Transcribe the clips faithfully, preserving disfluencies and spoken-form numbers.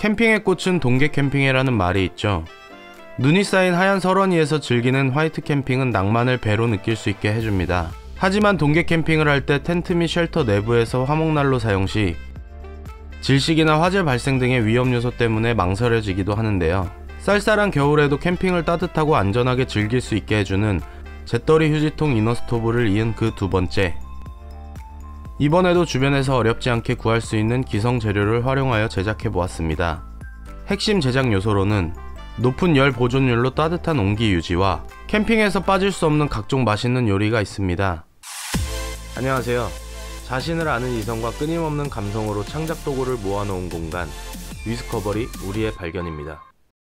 캠핑의 꽃은 동계 캠핑회라는 말이 있죠. 눈이 쌓인 하얀 설원이에서 즐기는 화이트 캠핑은 낭만을 배로 느낄 수 있게 해줍니다. 하지만 동계 캠핑을 할 때 텐트 및 쉘터 내부에서 화목난로 사용 시 질식이나 화재 발생 등의 위험 요소 때문에 망설여지기도 하는데요. 쌀쌀한 겨울에도 캠핑을 따뜻하고 안전하게 즐길 수 있게 해주는 잿더리 휴지통 이너스토브를 이은 그 두 번째. 이번에도 주변에서 어렵지 않게 구할 수 있는 기성 재료를 활용하여 제작해보았습니다. 핵심 제작 요소로는 높은 열 보존율로 따뜻한 온기 유지와 캠핑에서 빠질 수 없는 각종 맛있는 요리가 있습니다. 안녕하세요. 자신을 아는 이성과 끊임없는 감성으로 창작 도구를 모아놓은 공간, 위스커버리 우리의 발견입니다.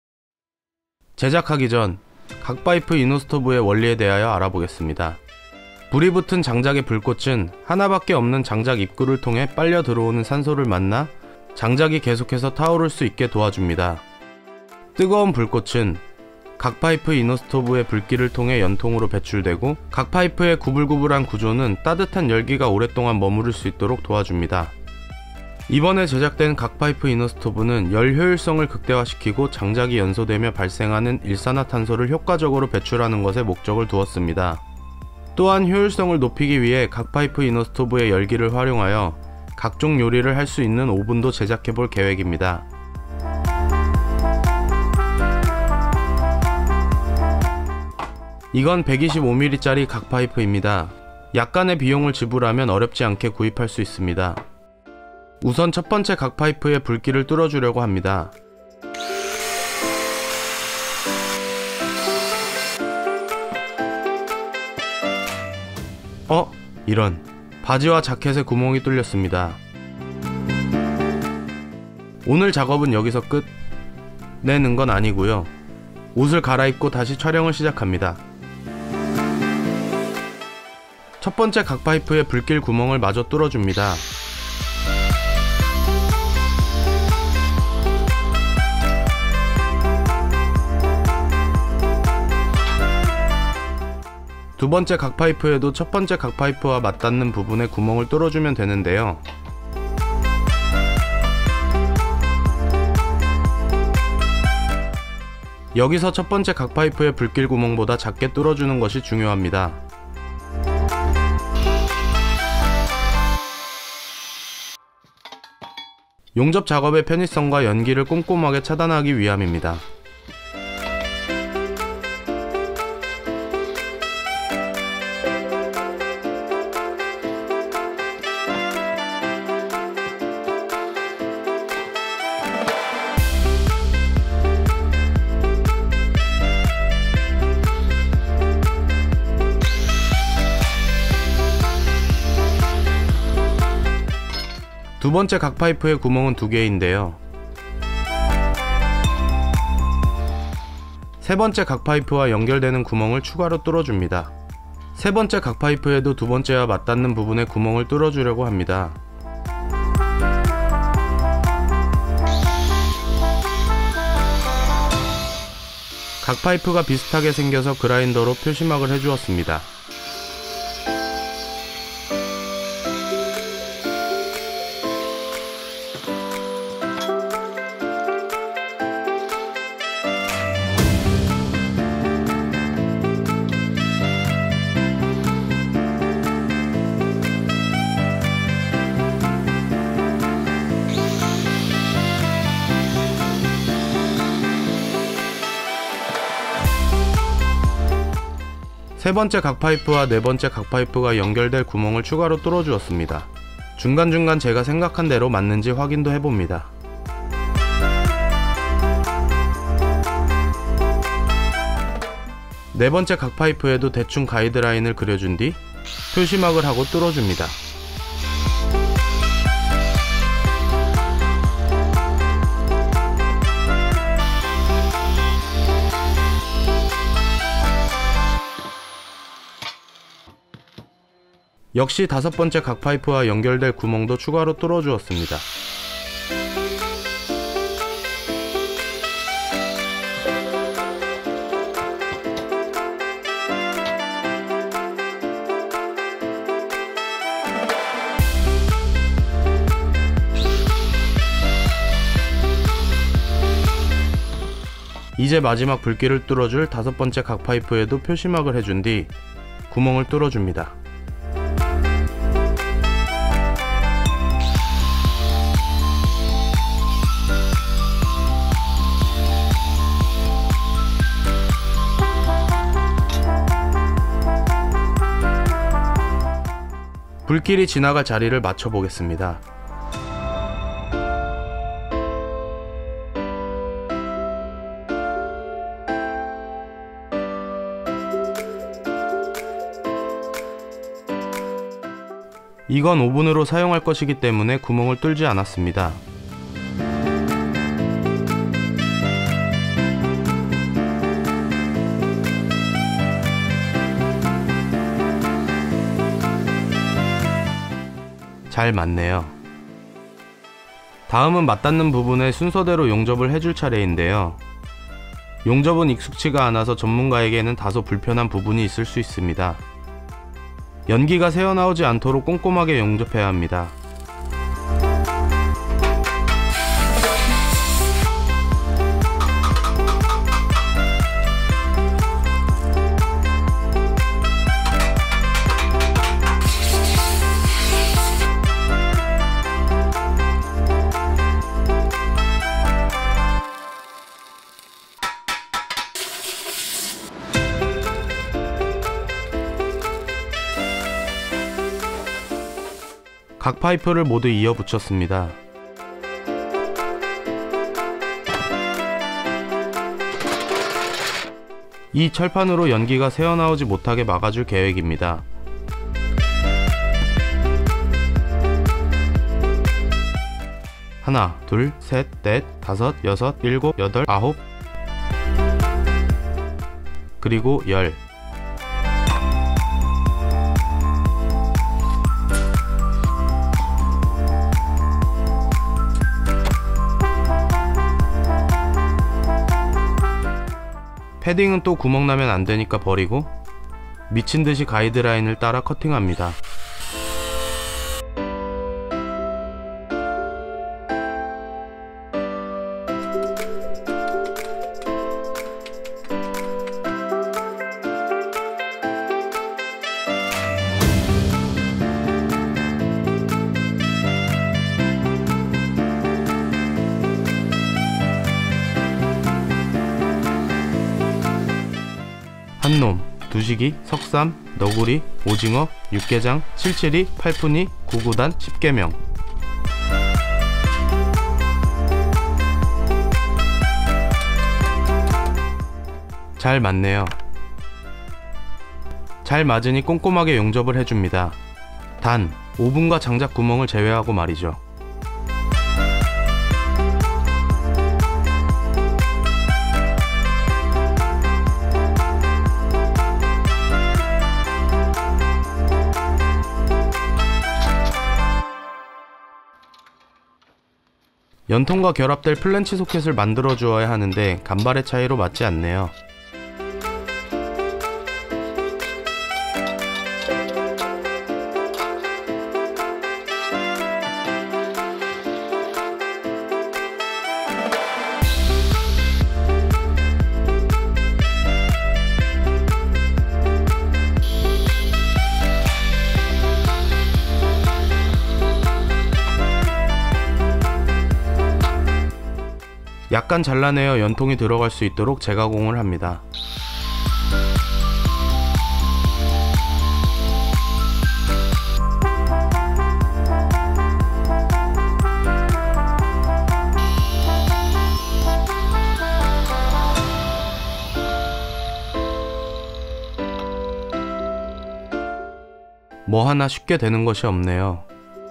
제작하기 전 각파이프 이너스토브의 원리에 대하여 알아보겠습니다. 불이 붙은 장작의 불꽃은 하나밖에 없는 장작 입구를 통해 빨려 들어오는 산소를 만나 장작이 계속해서 타오를 수 있게 도와줍니다. 뜨거운 불꽃은 각 파이프 이너스토브의 불길을 통해 연통으로 배출되고 각 파이프의 구불구불한 구조는 따뜻한 열기가 오랫동안 머무를 수 있도록 도와줍니다. 이번에 제작된 각 파이프 이너스토브는 열 효율성을 극대화시키고 장작이 연소되며 발생하는 일산화탄소를 효과적으로 배출하는 것에 목적을 두었습니다. 또한 효율성을 높이기 위해 각 파이프 이너스토브의 열기를 활용하여 각종 요리를 할 수 있는 오븐도 제작해 볼 계획입니다. 이건 백이십오 밀리미터짜리 각파이프입니다. 약간의 비용을 지불하면 어렵지 않게 구입할 수 있습니다. 우선 첫 번째 각파이프의 불길을 뚫어주려고 합니다. 어? 이런. 바지와 자켓에 구멍이 뚫렸습니다. 오늘 작업은 여기서 끝? 내는 건 아니고요. 옷을 갈아입고 다시 촬영을 시작합니다. 첫 번째 각파이프의 불길 구멍을 마저 뚫어줍니다. 두 번째 각파이프에도 첫 번째 각파이프와 맞닿는 부분에 구멍을 뚫어주면 되는데요. 여기서 첫 번째 각파이프의 불길 구멍보다 작게 뚫어주는 것이 중요합니다. 용접 작업의 편의성과 연기를 꼼꼼하게 차단하기 위함입니다. 두 번째 각파이프의 구멍은 두 개인데요. 세 번째 각파이프와 연결되는 구멍을 추가로 뚫어줍니다. 세 번째 각파이프에도 두 번째와 맞닿는 부분에 구멍을 뚫어주려고 합니다. 각파이프가 비슷하게 생겨서 그라인더로 표시막을 해주었습니다. 세 번째 각파이프와 네 번째 각파이프가 연결될 구멍을 추가로 뚫어주었습니다. 중간중간 제가 생각한 대로 맞는지 확인도 해봅니다. 네 번째 각파이프에도 대충 가이드라인을 그려준 뒤 표시막을 하고 뚫어줍니다. 역시 다섯 번째 각파이프와 연결될 구멍도 추가로 뚫어주었습니다. 이제 마지막 불길을 뚫어줄 다섯 번째 각 파이프에도 표시막을 해준 뒤 구멍을 뚫어줍니다. 불길이 지나갈 자리를 맞춰 보겠습니다. 이건 오븐으로 사용할 것이기 때문에 구멍을 뚫지 않았습니다. 잘 맞네요. 다음은 맞닿는 부분에 순서대로 용접을 해줄 차례인데요. 용접은 익숙치가 않아서 전문가에게는 다소 불편한 부분이 있을 수 있습니다. 연기가 새어나오지 않도록 꼼꼼하게 용접해야 합니다. 각 파이프를 모두 이어 붙였습니다. 이 철판으로 연기가 새어나오지 못하게 막아줄 계획입니다. 하나, 둘, 셋, 넷, 다섯, 여섯, 일곱, 여덟, 아홉, 그리고 열. 패딩은 또 구멍 나면 안 되니까 버리고 미친듯이 가이드라인을 따라 커팅합니다. 한놈, 두식이, 석삼, 너구리, 오징어, 육개장, 칠칠이, 팔푼이, 구구단, 십계명. 잘 맞네요. 잘 맞으니 꼼꼼하게 용접을 해줍니다. 단, 오븐과 장작 구멍을 제외하고 말이죠. 연통과 결합될 플랜치 소켓을 만들어 주어야 하는데 간발의 차이로 맞지 않네요. 약간 잘라내어 연통이 들어갈 수 있도록 재가공을 합니다. 뭐 하나 쉽게 되는 것이 없네요.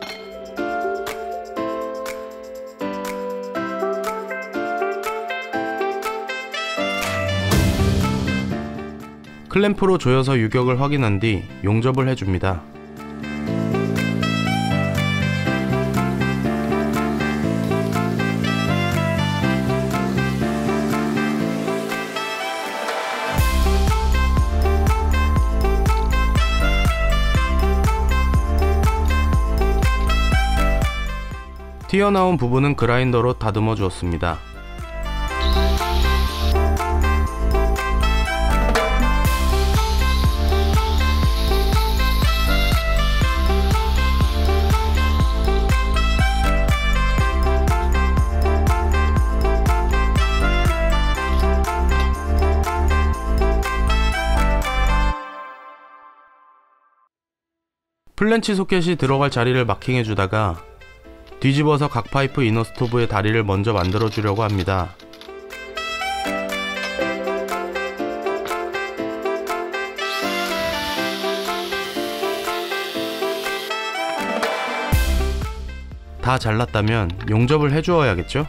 클램프로 조여서 유격을 확인한 뒤 용접을 해줍니다. 튀어나온 부분은 그라인더로 다듬어 주었습니다. 플랜치 소켓이 들어갈 자리를 마킹해주다가 뒤집어서 각 파이프 이너 스토브의 다리를 먼저 만들어주려고 합니다. 다 잘랐다면 용접을 해주어야겠죠?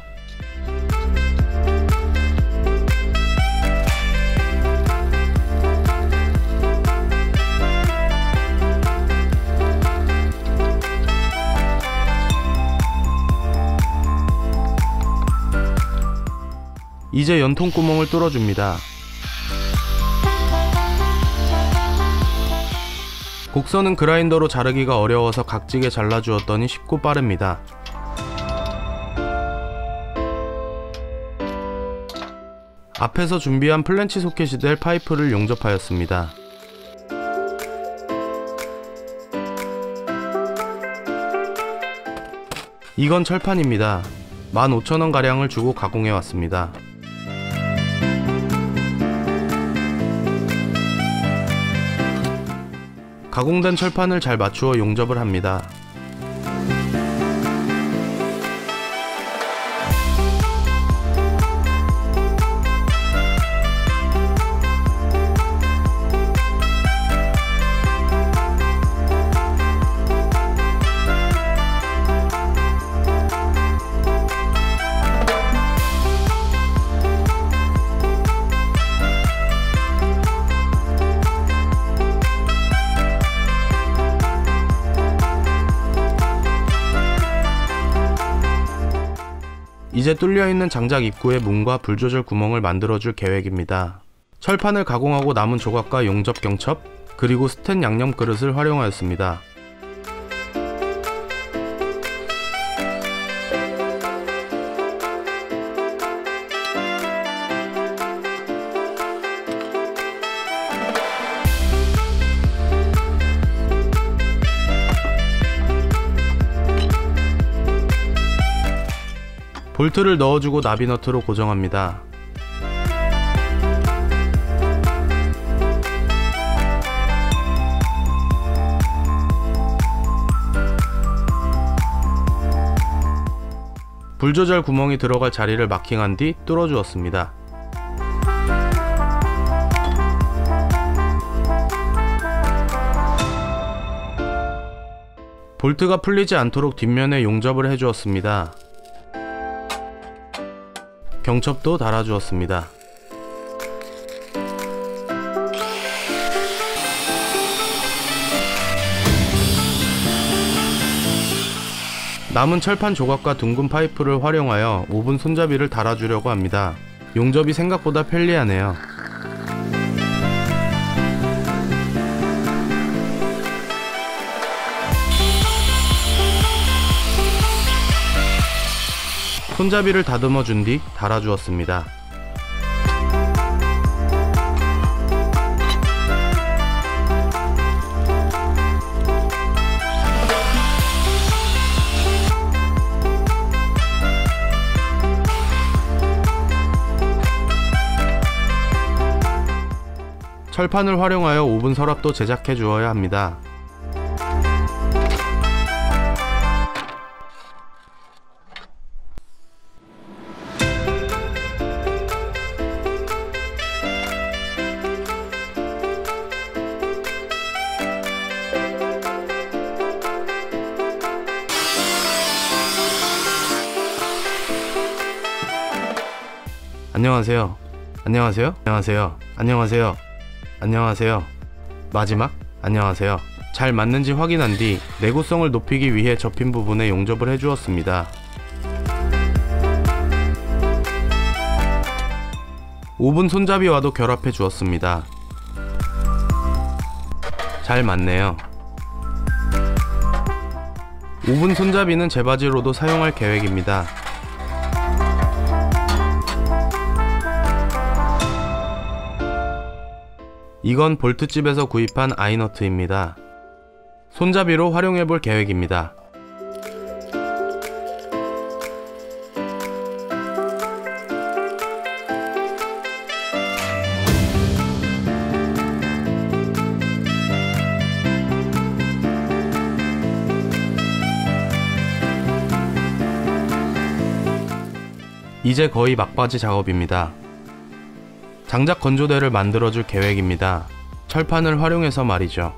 이제 연통 구멍을 뚫어줍니다. 곡선은 그라인더로 자르기가 어려워서 각지게 잘라주었더니 쉽고 빠릅니다. 앞에서 준비한 플랜치 소켓이 될 파이프를 용접하였습니다. 이건 철판입니다. 만 오천 원 가량을 주고 가공해왔습니다. 가공된 철판을 잘 맞추어 용접을 합니다. 이제 뚫려있는 장작 입구에 문과 불조절 구멍을 만들어줄 계획입니다. 철판을 가공하고 남은 조각과 용접 경첩, 그리고 스텐 양념 그릇을 활용하였습니다. 볼트를 넣어주고 나비너트로 고정합니다. 불조절 구멍이 들어갈 자리를 마킹한 뒤 뚫어주었습니다. 볼트가 풀리지 않도록 뒷면에 용접을 해주었습니다. 경첩도 달아주었습니다. 남은 철판 조각과 둥근 파이프를 활용하여 오븐 손잡이를 달아주려고 합니다. 용접이 생각보다 편리하네요. 손잡이를 다듬어 준 뒤 달아주었습니다. 철판을 활용하여 오븐 서랍도 제작해 주어야 합니다. 안녕하세요. 안녕하세요. 안녕하세요. 안녕하세요. 안녕하세요. 마지막 안녕하세요. 잘 맞는지 확인한 뒤 내구성을 높이기 위해 접힌 부분에 용접을 해주었습니다. 오븐 손잡이와도 결합해 주었습니다. 잘 맞네요. 오븐 손잡이는 제 바지로도 사용할 계획입니다. 이건 볼트집에서 구입한 아이너트입니다. 손잡이로 활용해볼 계획입니다. 이제 거의 막바지 작업입니다. 장작 건조대를 만들어줄 계획입니다. 철판을 활용해서 말이죠.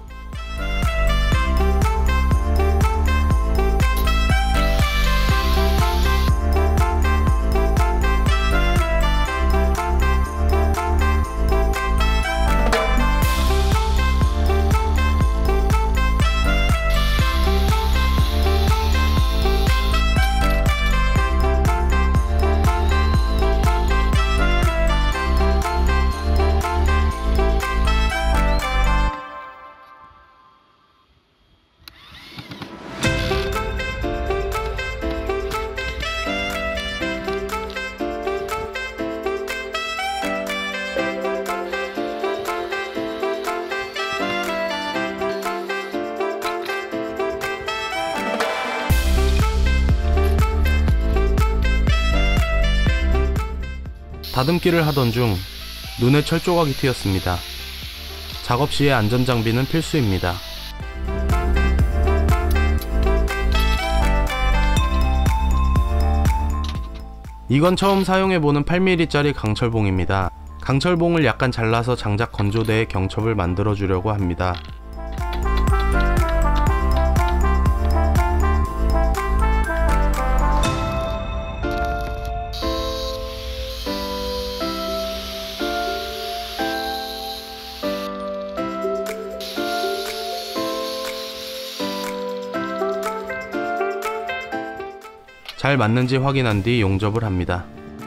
다듬기를 하던 중 눈에 철조각이 튀었습니다. 작업 시에 안전장비는 필수입니다. 이건 처음 사용해보는 팔 밀리미터짜리 강철봉입니다. 강철봉을 약간 잘라서 장작 건조대에 경첩을 만들어 주려고 합니다. 잘 맞는지 확인한 뒤 용접을 합니다.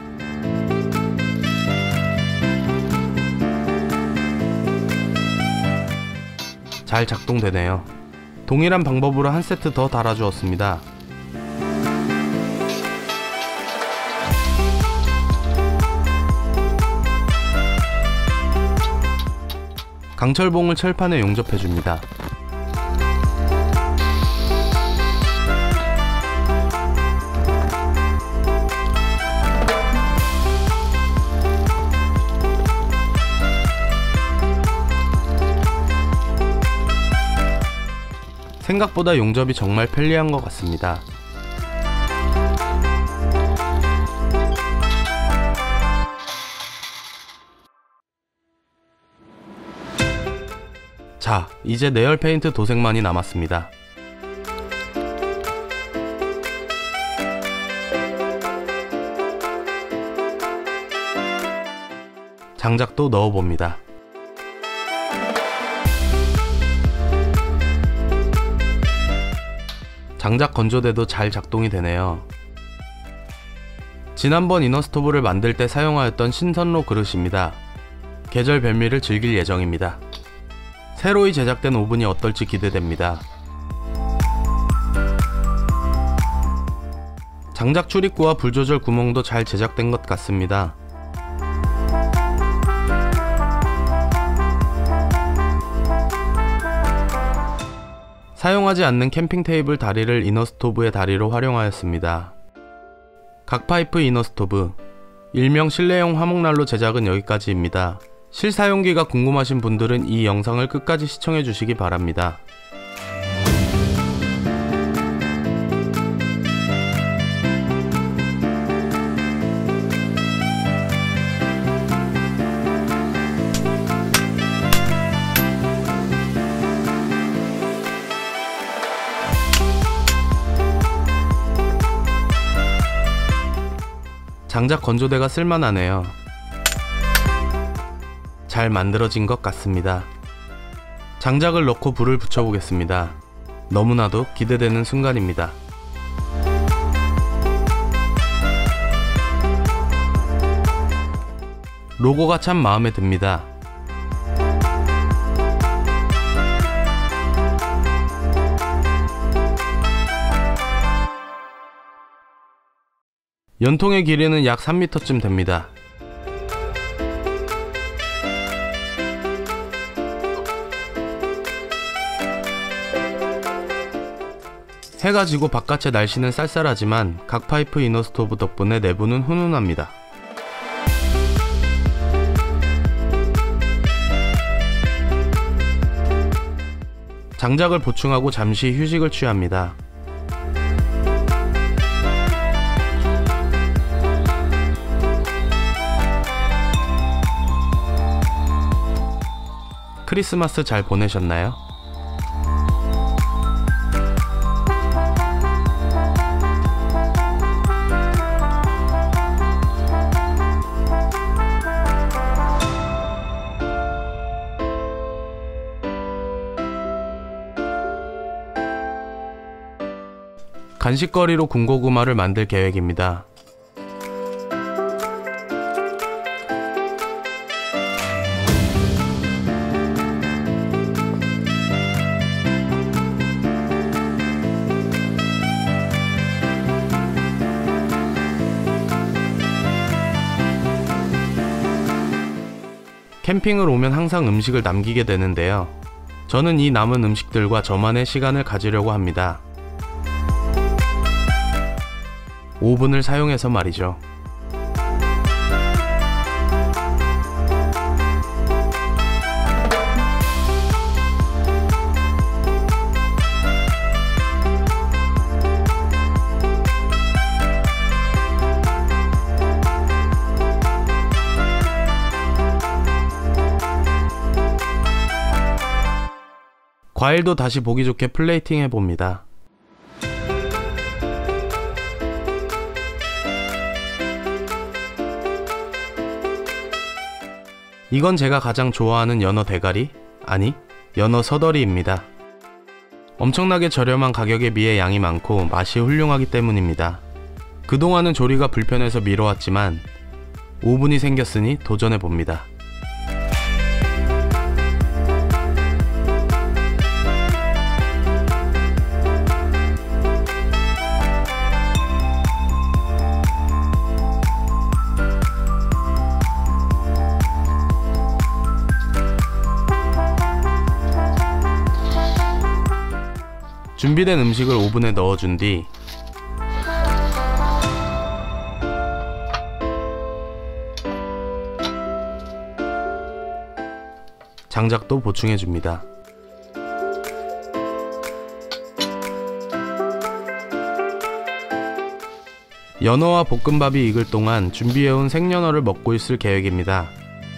잘 작동되네요. 동일한 방법으로 한 세트 더 달아주었습니다. 강철봉을 철판에 용접해줍니다. 생각보다 용접이 정말 편리한 것 같습니다. 자, 이제 내열 페인트 도색만이 남았습니다. 장작도 넣어봅니다. 장작 건조대도 잘 작동이 되네요. 지난번 이너스토브를 만들 때 사용하였던 신선로 그릇입니다. 계절 별미를 즐길 예정입니다. 새로이 제작된 오븐이 어떨지 기대됩니다. 장작 출입구와 불 조절 구멍도 잘 제작된 것 같습니다. 사용하지 않는 캠핑 테이블 다리를 이너스토브의 다리로 활용하였습니다. 각파이프 이너스토브, 일명 실내용 화목난로 제작은 여기까지입니다. 실사용기가 궁금하신 분들은 이 영상을 끝까지 시청해 주시기 바랍니다. 장작 건조대가 쓸만하네요. 잘 만들어진 것 같습니다. 장작을 넣고 불을 붙여보겠습니다. 너무나도 기대되는 순간입니다. 로고가 참 마음에 듭니다. 연통의 길이는 약 삼 미터쯤 됩니다. 해가 지고 바깥의 날씨는 쌀쌀하지만 각파이프 이너스토브 덕분에 내부는 훈훈합니다. 장작을 보충하고 잠시 휴식을 취합니다. 크리스마스 잘 보내셨나요? 간식거리로 군고구마를 만들 계획입니다. 캠핑을 오면 항상 음식을 남기게 되는데요. 저는 이 남은 음식들과 저만의 시간을 가지려고 합니다. 오븐을 사용해서 말이죠. 과일도 다시 보기 좋게 플레이팅 해봅니다. 이건 제가 가장 좋아하는 연어 대가리? 아니, 연어 서더리입니다. 엄청나게 저렴한 가격에 비해 양이 많고 맛이 훌륭하기 때문입니다. 그동안은 조리가 불편해서 미뤄왔지만 오븐이 생겼으니 도전해봅니다. 준비된 음식을 오븐에 넣어준 뒤 장작도 보충해줍니다. 연어와 볶음밥이 익을 동안 준비해온 생연어를 먹고 있을 계획입니다.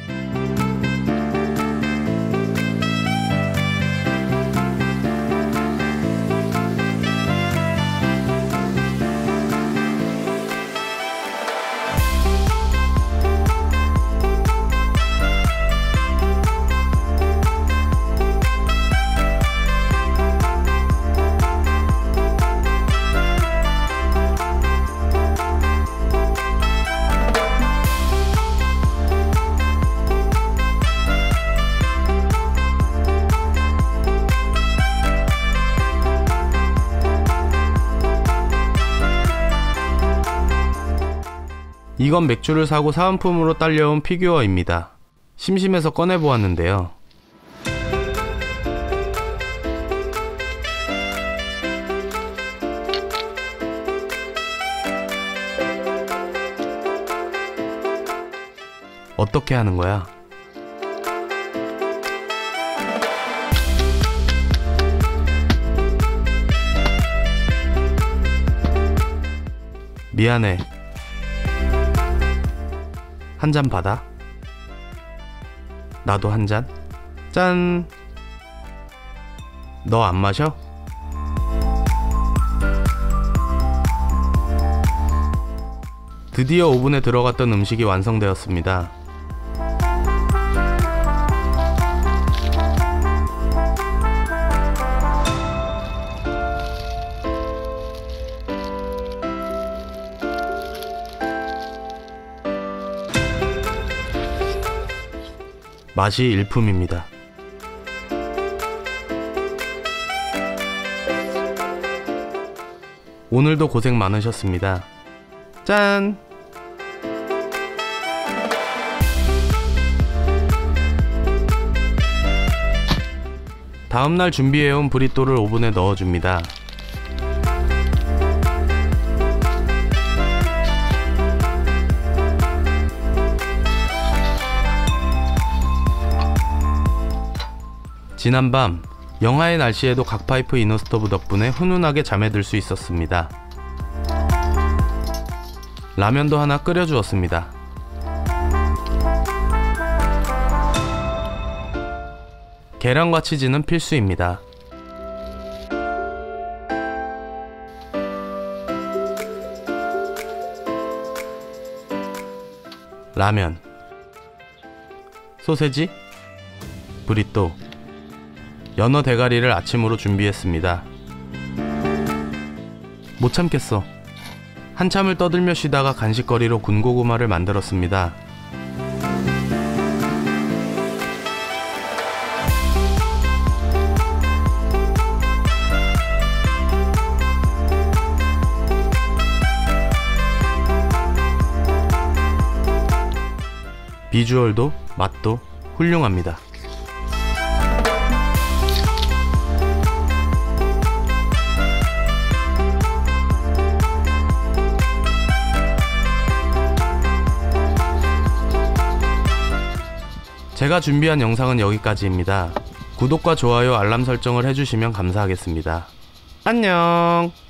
이건 맥주를 사고 사은품으로 딸려온 피규어입니다. 심심해서 꺼내보았는데요. 어떻게 하는 거야? 미안해. 한 잔 받아. 나도 한 잔. 짠. 너 안 마셔? 드디어 오븐에 들어갔던 음식이 완성되었습니다. 맛이 일품입니다. 오늘도 고생 많으셨습니다. 짠! 다음날 준비해온 브리또를 오븐에 넣어줍니다. 지난밤 영하의 날씨에도 각파이프 이너스토브 덕분에 훈훈하게 잠에 들 수 있었습니다. 라면도 하나 끓여주었습니다. 계란과 치즈는 필수입니다. 라면, 소세지, 브리또, 연어 대가리를 아침으로 준비했습니다. 못 참겠어. 한참을 떠들며 쉬다가 간식거리로 군고구마를 만들었습니다. 비주얼도 맛도 훌륭합니다. 제가 준비한 영상은 여기까지입니다. 구독과 좋아요, 알람 설정을 해주시면 감사하겠습니다. 안녕.